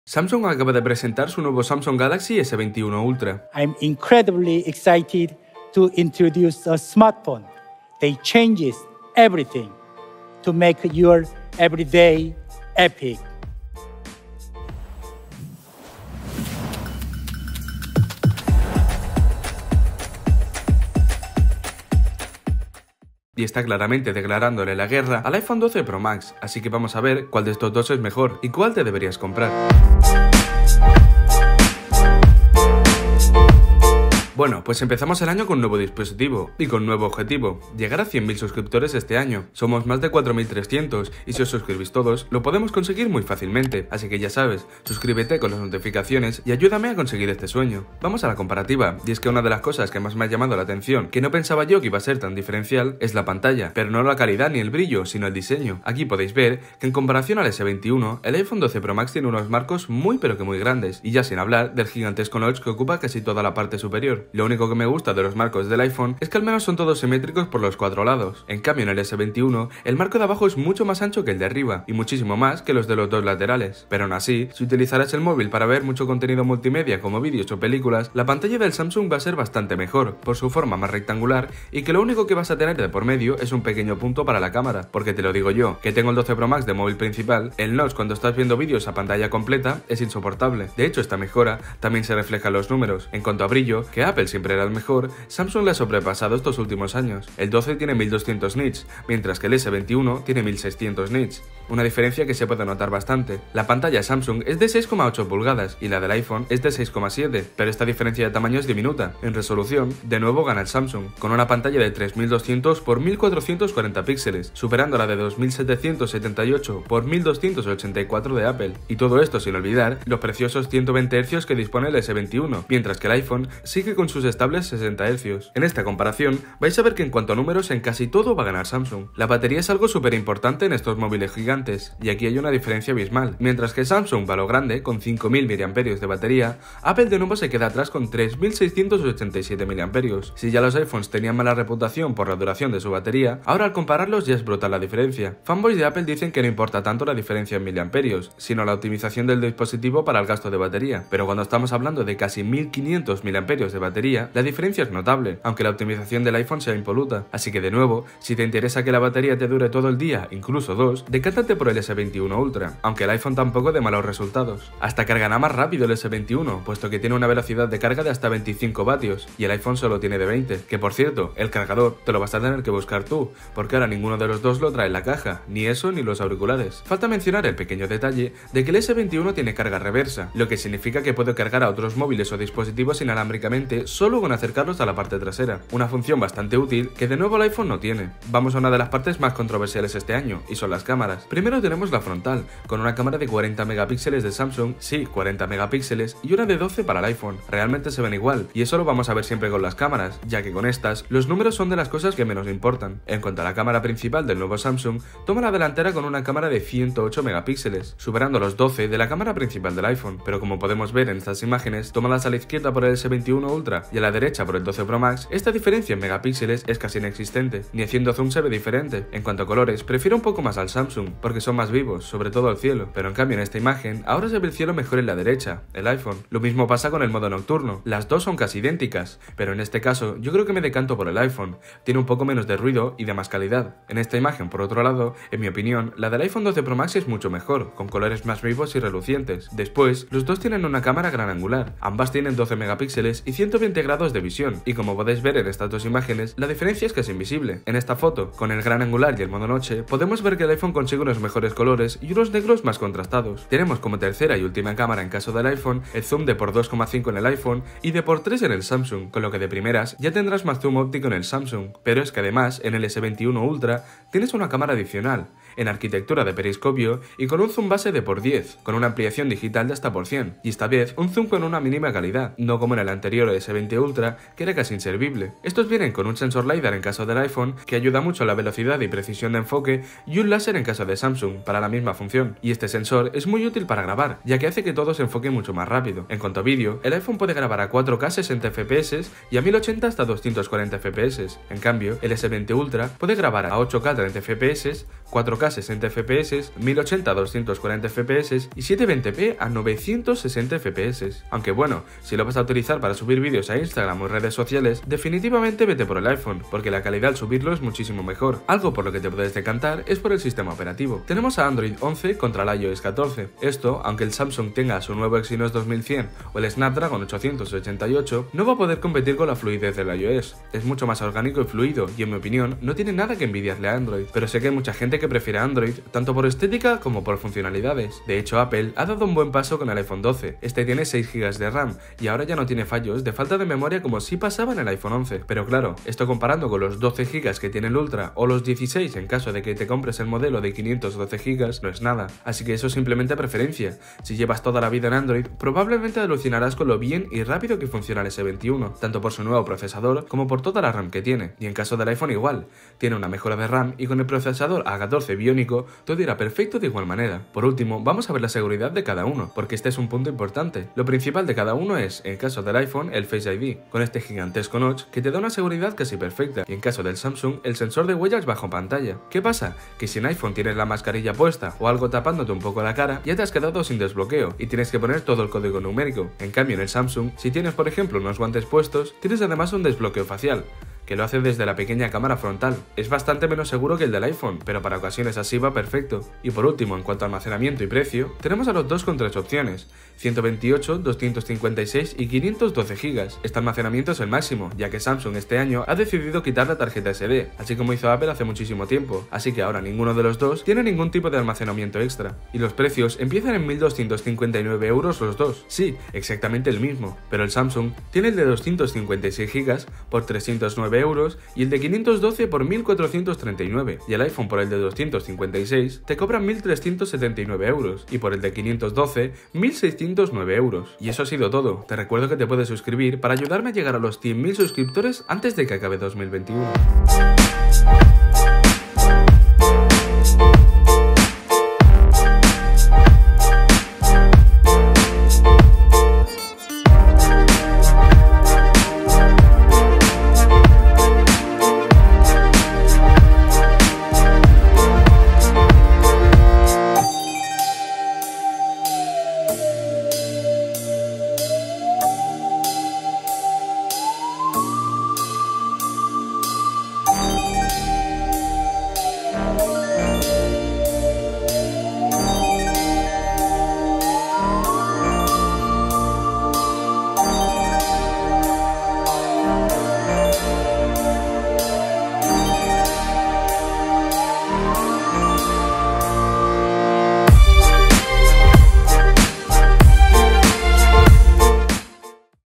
Samsung acaba de presentar su nuevo Samsung Galaxy S21 Ultra. I'm incredibly excited to introduce a smartphone that changes everything to make your everyday epic. Y está claramente declarándole la guerra al iPhone 12 Pro Max, así que vamos a ver cuál de estos dos es mejor y cuál te deberías comprar. Bueno, pues empezamos el año con un nuevo dispositivo y con un nuevo objetivo, llegar a 100.000 suscriptores este año. Somos más de 4.300 y si os suscribís todos, lo podemos conseguir muy fácilmente, así que ya sabes, suscríbete con las notificaciones y ayúdame a conseguir este sueño. Vamos a la comparativa, y es que una de las cosas que más me ha llamado la atención, que no pensaba yo que iba a ser tan diferencial, es la pantalla, pero no la calidad ni el brillo, sino el diseño. Aquí podéis ver que en comparación al S21, el iPhone 12 Pro Max tiene unos marcos muy pero que muy grandes, y ya sin hablar del gigantesco notch que ocupa casi toda la parte superior. Lo único que me gusta de los marcos del iPhone es que al menos son todos simétricos por los cuatro lados. En cambio en el S21, el marco de abajo es mucho más ancho que el de arriba, y muchísimo más que los de los dos laterales. Pero aún así, si utilizarás el móvil para ver mucho contenido multimedia como vídeos o películas, la pantalla del Samsung va a ser bastante mejor, por su forma más rectangular, y que lo único que vas a tener de por medio es un pequeño punto para la cámara, porque te lo digo yo, que tengo el 12 Pro Max de móvil principal, el notch cuando estás viendo vídeos a pantalla completa es insoportable. De hecho, esta mejora también se refleja en los números. En cuanto a brillo, que Apple siempre era el mejor, Samsung le ha sobrepasado estos últimos años. El 12 tiene 1200 nits, mientras que el S21 tiene 1600 nits. Una diferencia que se puede notar bastante. La pantalla Samsung es de 6,8 pulgadas y la del iPhone es de 6,7, pero esta diferencia de tamaño es diminuta. En resolución, de nuevo gana el Samsung, con una pantalla de 3200 x 1440 píxeles, superando la de 2778 x 1284 de Apple. Y todo esto sin olvidar los preciosos 120 Hz que dispone el S21, mientras que el iPhone sigue con sus estables 60 Hz. En esta comparación, vais a ver que en cuanto a números en casi todo va a ganar Samsung. La batería es algo súper importante en estos móviles gigantes, y aquí hay una diferencia abismal. Mientras que Samsung va a lo grande, con 5.000 mAh de batería, Apple de nuevo se queda atrás con 3.687 mAh. Si ya los iPhones tenían mala reputación por la duración de su batería, ahora al compararlos ya es brutal la diferencia. Fanboys de Apple dicen que no importa tanto la diferencia en miliamperios, sino la optimización del dispositivo para el gasto de batería, pero cuando estamos hablando de casi 1.500 mAh de batería, la diferencia es notable, aunque la optimización del iPhone sea impoluta. Así que de nuevo, si te interesa que la batería te dure todo el día, incluso dos, decántate por el S21 Ultra, aunque el iPhone tampoco de malos resultados. Hasta cargará más rápido el S21, puesto que tiene una velocidad de carga de hasta 25 vatios, y el iPhone solo tiene de 20, que por cierto, el cargador te lo vas a tener que buscar tú, porque ahora ninguno de los dos lo trae en la caja, ni eso ni los auriculares. Falta mencionar el pequeño detalle de que el S21 tiene carga reversa, lo que significa que puede cargar a otros móviles o dispositivos inalámbricamente solo con acercarlos a la parte trasera, una función bastante útil que de nuevo el iPhone no tiene. Vamos a una de las partes más controversiales este año, y son las cámaras. Primero tenemos la frontal, con una cámara de 40 megapíxeles de Samsung, sí, 40 megapíxeles, y una de 12 para el iPhone. Realmente se ven igual, y eso lo vamos a ver siempre con las cámaras, ya que con estas, los números son de las cosas que menos importan. En cuanto a la cámara principal del nuevo Samsung, toma la delantera con una cámara de 108 megapíxeles, superando los 12 de la cámara principal del iPhone, pero como podemos ver en estas imágenes, tomadas a la izquierda por el S21 Ultra y a la derecha por el 12 Pro Max, esta diferencia en megapíxeles es casi inexistente, ni haciendo zoom se ve diferente. En cuanto a colores, prefiero un poco más al Samsung, porque son más vivos, sobre todo el cielo, pero en cambio en esta imagen, ahora se ve el cielo mejor en la derecha, el iPhone. Lo mismo pasa con el modo nocturno, las dos son casi idénticas, pero en este caso yo creo que me decanto por el iPhone, tiene un poco menos de ruido y de más calidad. En esta imagen, por otro lado, en mi opinión, la del iPhone 12 Pro Max es mucho mejor, con colores más vivos y relucientes. Después, los dos tienen una cámara gran angular, ambas tienen 12 megapíxeles y 120 grados de visión, y como podéis ver en estas dos imágenes, la diferencia es casi invisible. En esta foto, con el gran angular y el modo noche, podemos ver que el iPhone consigue unos mejores colores y unos negros más contrastados. Tenemos como tercera y última cámara en caso del iPhone, el zoom de por 2,5 en el iPhone y de por 3 en el Samsung, con lo que de primeras ya tendrás más zoom óptico en el Samsung, pero es que además en el S21 Ultra tienes una cámara adicional, en arquitectura de periscopio y con un zoom base de por 10, con una ampliación digital de hasta por 100, y esta vez un zoom con una mínima calidad, no como en el anterior S20 Ultra, que era casi inservible. Estos vienen con un sensor LiDAR en caso del iPhone, que ayuda mucho a la velocidad y precisión de enfoque, y un láser en caso de Samsung, para la misma función, y este sensor es muy útil para grabar, ya que hace que todo se enfoque mucho más rápido. En cuanto a vídeo, el iPhone puede grabar a 4K 60 fps y a 1080 hasta 240 fps, en cambio, el S20 Ultra puede grabar a 8K 30 fps, 4K 4K 60 FPS, 1080 a 240 FPS y 720p a 960 FPS. Aunque bueno, si lo vas a utilizar para subir vídeos a Instagram o redes sociales, definitivamente vete por el iPhone, porque la calidad al subirlo es muchísimo mejor. Algo por lo que te puedes decantar es por el sistema operativo. Tenemos a Android 11 contra el iOS 14. Esto, aunque el Samsung tenga su nuevo Exynos 2100 o el Snapdragon 888, no va a poder competir con la fluidez del iOS. Es mucho más orgánico y fluido, y en mi opinión no tiene nada que envidiarle a Android, pero sé que hay mucha gente que prefiere Android, tanto por estética como por funcionalidades. De hecho, Apple ha dado un buen paso con el iPhone 12. Este tiene 6 GB de RAM, y ahora ya no tiene fallos de falta de memoria como sí pasaba en el iPhone 11. Pero claro, esto comparando con los 12 GB que tiene el Ultra o los 16 en caso de que te compres el modelo de 512 GB, no es nada. Así que eso es simplemente preferencia. Si llevas toda la vida en Android, probablemente alucinarás con lo bien y rápido que funciona el S21, tanto por su nuevo procesador como por toda la RAM que tiene. Y en caso del iPhone igual, tiene una mejora de RAM y con el procesador A14 biónico todo irá perfecto de igual manera. Por último, vamos a ver la seguridad de cada uno, porque este es un punto importante. Lo principal de cada uno es, en caso del iPhone, el Face ID, con este gigantesco notch que te da una seguridad casi perfecta, y en caso del Samsung, el sensor de huellas bajo pantalla. ¿Qué pasa? Que si en iPhone tienes la mascarilla puesta o algo tapándote un poco la cara, ya te has quedado sin desbloqueo y tienes que poner todo el código numérico. En cambio, en el Samsung, si tienes por ejemplo unos guantes puestos, tienes además un desbloqueo facial, que lo hace desde la pequeña cámara frontal. Es bastante menos seguro que el del iPhone, pero para ocasiones así va perfecto. Y por último, en cuanto a almacenamiento y precio, tenemos a los dos con 3 opciones: 128, 256 y 512 GB. Este almacenamiento es el máximo, ya que Samsung este año ha decidido quitar la tarjeta SD, así como hizo Apple hace muchísimo tiempo, así que ahora ninguno de los dos tiene ningún tipo de almacenamiento extra. Y los precios empiezan en 1.259 € los dos, sí, exactamente el mismo, pero el Samsung tiene el de 256 GB por 309 € y el de 512 por 1.439, y el iPhone por el de 256 te cobran 1.379 € y por el de 512 1.609 €. Y eso ha sido todo. Te recuerdo que te puedes suscribir para ayudarme a llegar a los 100.000 suscriptores antes de que acabe 2021.